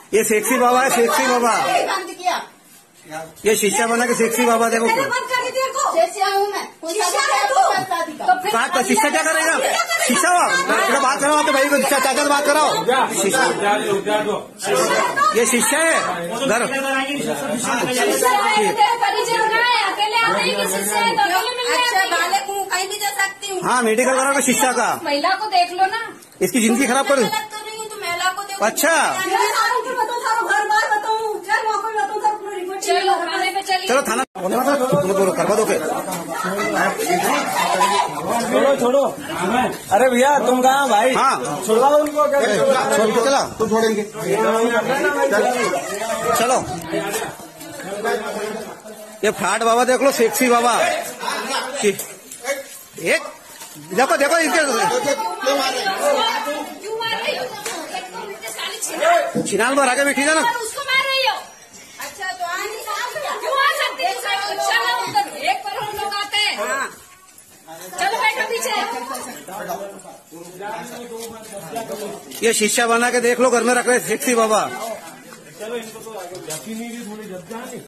ये सेक्सी बाबा है, सेक्सी बाबा। ये शिष्या बना के सेक्सी बाबा देखो। कहा शिष्या क्या करेगा? शिष्या बात कराओ तो भाई को चाचा से बात कराओ। ये शिष्या है घर। हाँ मेडिकल कराओ तो शिष्या का। महिला को देख लो ना, इसकी जिंदगी खराब कर। अच्छा चलो थाना करवा दो। छोड़ो छोड़ो। अरे भैया तुम कहाँ भाई? हाँ छुड़वा दो उनको। छोड़ के चला तुम छोड़ेंगे। चलो ये फ्राड बाबा देख लो, सेक्सी बाबा। एक देखो देखो इसके छिनाल पर आगे बैठी ना। उसको मार रही हो। अच्छा तो क्यों आ सकती है? चलो 1 करोड़ लोग आते हैं। हाँ चलो बैठो पीछे। ये शिष्या बना के देख लो, घर में रख रहे सेक्सी बाबा। चलो इनको तो